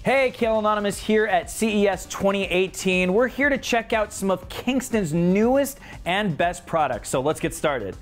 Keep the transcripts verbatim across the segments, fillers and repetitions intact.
Hey, Khail Anonymous here at C E S twenty eighteen. We're here to check out some of Kingston's newest and best products, so let's get started.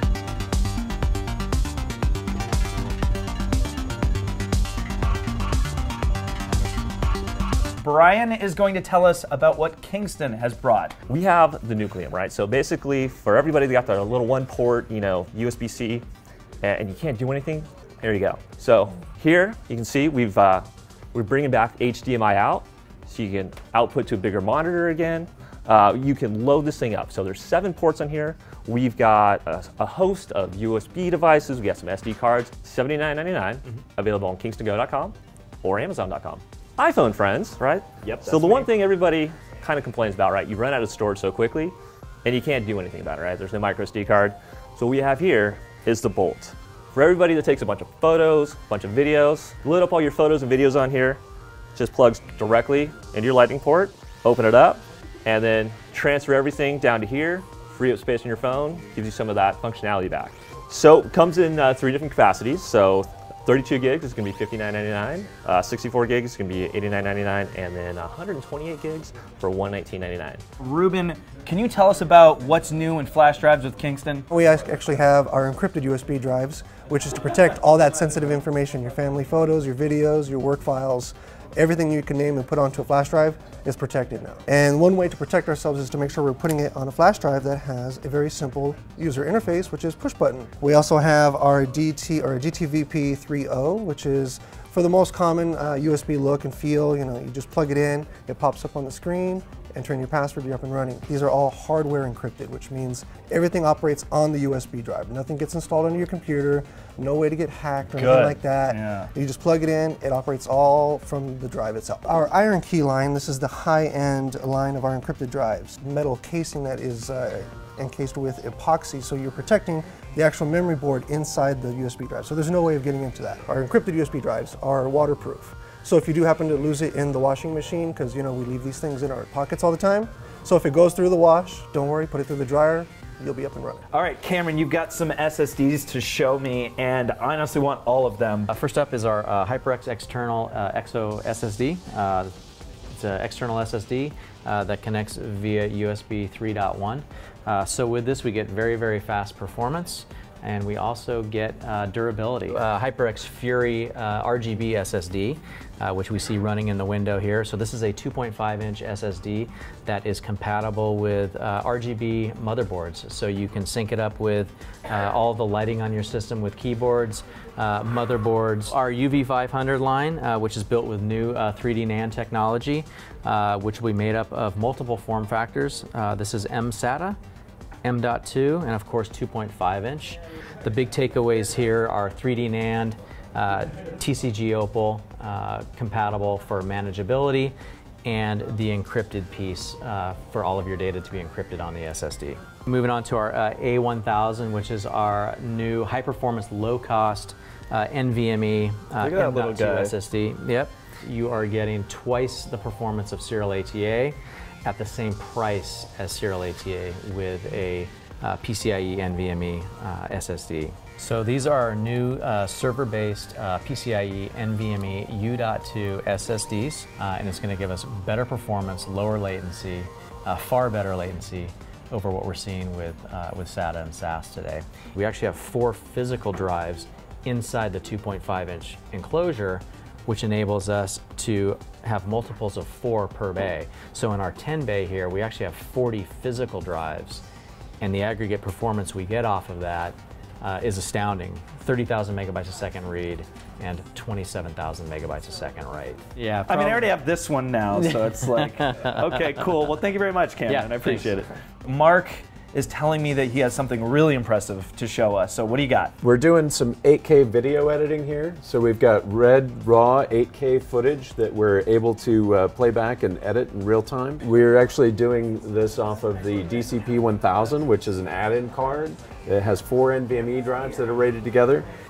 Brian is going to tell us about what Kingston has brought. We have the Nucleum, right? So basically, for everybody that got their little one port, you know, U S B C, and you can't do anything, there you go. So here, you can see we've, uh, we're bringing back H D M I out, so you can output to a bigger monitor again. Uh, you can load this thing up. So there's seven ports on here. We've got a, a host of U S B devices. We got some S D cards, seventy-nine ninety-nine, mm-hmm. available on kingston go dot com or amazon dot com. iPhone friends, right? Yep. So the me. one thing everybody kind of complains about, right? You run out of storage so quickly, and you can't do anything about it, right? There's no micro S D card. So what we have here is the Bolt. For everybody that takes a bunch of photos, a bunch of videos, load up all your photos and videos on here. Just plugs directly into your Lightning port. Open it up, and then transfer everything down to here. Free up space on your phone. Gives you some of that functionality back. So it comes in uh, three different capacities. So thirty-two gigs is going to be fifty-nine ninety-nine, uh, sixty-four gigs is going to be eighty-nine ninety-nine, and then one hundred twenty-eight gigs for one nineteen ninety-nine. Ruben, can you tell us about what's new in flash drives with Kingston? We actually have our encrypted U S B drives, which is to protect all that sensitive information, your family photos, your videos, your work files, everything you can name and put onto a flash drive is protected now. And one way to protect ourselves is to make sure we're putting it on a flash drive that has a very simple user interface, which is push button. We also have our D T or D T V P thirty, which is for the most common uh, U S B look and feel. You know, you just plug it in, it pops up on the screen, enter in your password, you're up and running. These are all hardware encrypted, which means everything operates on the U S B drive. Nothing gets installed on your computer, no way to get hacked or Good. anything like that. Yeah. You just plug it in, it operates all from the drive itself. Our IronKey line, this is the high-end line of our encrypted drives. Metal casing that is uh, encased with epoxy, so you're protecting the actual memory board inside the U S B drive. So there's no way of getting into that. Our encrypted U S B drives are waterproof. So if you do happen to lose it in the washing machine, because you know we leave these things in our pockets all the time, so if it goes through the wash, don't worry, put it through the dryer, you'll be up and running. All right, Cameron, you've got some S S Ds to show me, and I honestly want all of them. Uh, first up is our uh, HyperX external uh, E X O S S D. Uh, it's an external S S D uh, that connects via U S B three point one. Uh, so with this, we get very, very fast performance. And we also get uh, durability. Uh, HyperX Fury uh, R G B S S D, uh, which we see running in the window here. So this is a two point five inch S S D that is compatible with uh, R G B motherboards. So you can sync it up with uh, all the lighting on your system with keyboards, uh, motherboards. Our U V five hundred line, uh, which is built with new uh, three D NAND technology, uh, which will be made up of multiple form factors. Uh, this is M SATA, M dot two, and of course two point five inch. The big takeaways here are three D NAND, uh, T G V Opal, uh, compatible for manageability, and the encrypted piece uh, for all of your data to be encrypted on the S S D. Moving on to our uh, A one thousand, which is our new high-performance, low-cost uh, NVMe uh, M dot two S S D. Yep, you are getting twice the performance of serial A T A at the same price as serial A T A with a uh, PCIe NVMe uh, S S D. So these are our new uh, server-based uh, PCIe NVMe U dot two S S Ds, uh, and it's going to give us better performance, lower latency, uh, far better latency over what we're seeing with, uh, with SATA and S A S today. We actually have four physical drives inside the two point five inch enclosure, which enables us to have multiples of four per bay. So in our ten bay here, we actually have forty physical drives, and the aggregate performance we get off of that uh, is astounding. thirty thousand megabytes a second read and twenty-seven thousand megabytes a second write. Yeah, I mean, I already have this one now, so it's like, okay, cool. Well, thank you very much, Cameron. Yeah, I appreciate thanks. it. Mark is telling me that he has something really impressive to show us. So what do you got? We're doing some eight K video editing here. So we've got red, raw eight K footage that we're able to uh, play back and edit in real time. We're actually doing this off of the D C P one thousand, which is an add-in card. It has four NVMe drives that are rated together.